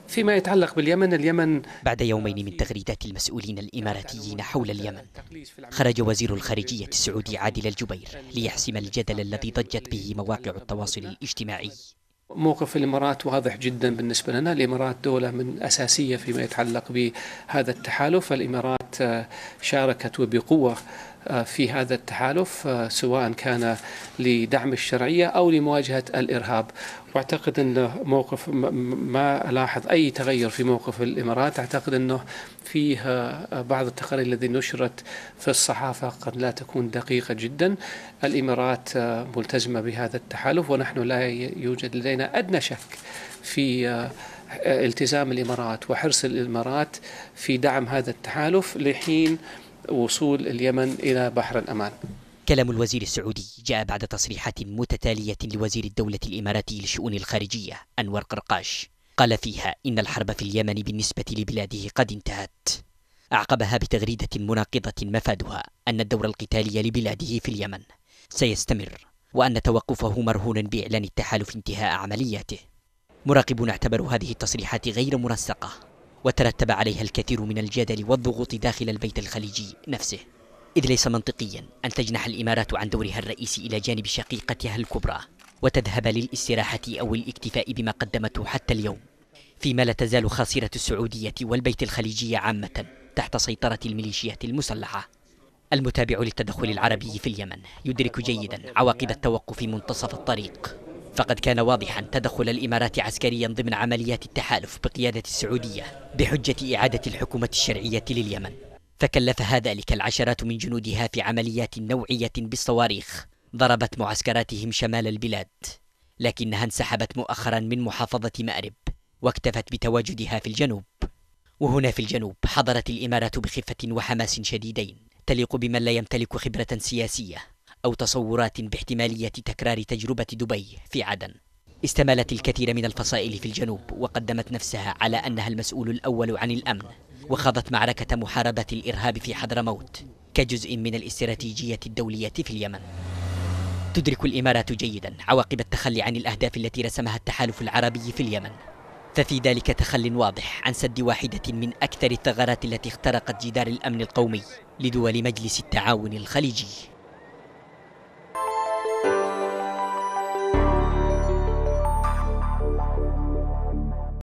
فيما يتعلق باليمن، اليمن بعد يومين من تغريدات المسؤولين الإماراتيين حول اليمن، خرج وزير الخارجية السعودي عادل الجبير ليحسم الجدل الذي ضجت به مواقع التواصل الاجتماعي. موقف الإمارات واضح جدا بالنسبة لنا. الإمارات دولة من أساسية فيما يتعلق بهذا التحالف. الإمارات شاركت وبقوة في هذا التحالف، سواء كان لدعم الشرعية أو لمواجهة الإرهاب. واعتقد أنه موقف، ما ألاحظ أي تغير في موقف الإمارات. أعتقد أنه فيه بعض التقارير التي نشرت في الصحافة قد لا تكون دقيقة جدا. الإمارات ملتزمة بهذا التحالف، ونحن لا يوجد لدينا أدنى شك في التزام الإمارات وحرص الإمارات في دعم هذا التحالف لحين وصول اليمن إلى بحر الأمان. كلام الوزير السعودي جاء بعد تصريحات متتالية لوزير الدولة الإماراتي للشؤون الخارجية أنور قرقاش، قال فيها إن الحرب في اليمن بالنسبة لبلاده قد انتهت. أعقبها بتغريدة مناقضة مفادها أن الدور القتالي لبلاده في اليمن سيستمر، وأن توقفه مرهون بإعلان التحالف انتهاء عملياته. مراقبون اعتبروا هذه التصريحات غير منسقة، وترتب عليها الكثير من الجدل والضغوط داخل البيت الخليجي نفسه، إذ ليس منطقيا أن تجنح الإمارات عن دورها الرئيسي إلى جانب شقيقتها الكبرى وتذهب للاستراحة أو الاكتفاء بما قدمته حتى اليوم، فيما لا تزال خاصرة السعودية والبيت الخليجي عامة تحت سيطرة الميليشيات المسلحة. المتابع للتدخل العربي في اليمن يدرك جيدا عواقب التوقف منتصف الطريق، فقد كان واضحا تدخل الإمارات عسكريا ضمن عمليات التحالف بقيادة السعودية بحجة إعادة الحكومة الشرعية لليمن، فكلفها ذلك العشرات من جنودها في عمليات نوعية بالصواريخ ضربت معسكراتهم شمال البلاد، لكنها انسحبت مؤخرا من محافظة مأرب واكتفت بتواجدها في الجنوب. وهنا في الجنوب حضرت الإمارات بخفة وحماس شديدين تليق بمن لا يمتلك خبرة سياسية أو تصورات باحتمالية تكرار تجربة دبي في عدن. استمالت الكثير من الفصائل في الجنوب وقدمت نفسها على أنها المسؤول الأول عن الأمن، وخاضت معركة محاربة الإرهاب في حضرموت كجزء من الاستراتيجية الدولية في اليمن. تدرك الإمارات جيدا عواقب التخلي عن الأهداف التي رسمها التحالف العربي في اليمن، ففي ذلك تخل واضح عن سد واحدة من أكثر الثغرات التي اخترقت جدار الأمن القومي لدول مجلس التعاون الخليجي.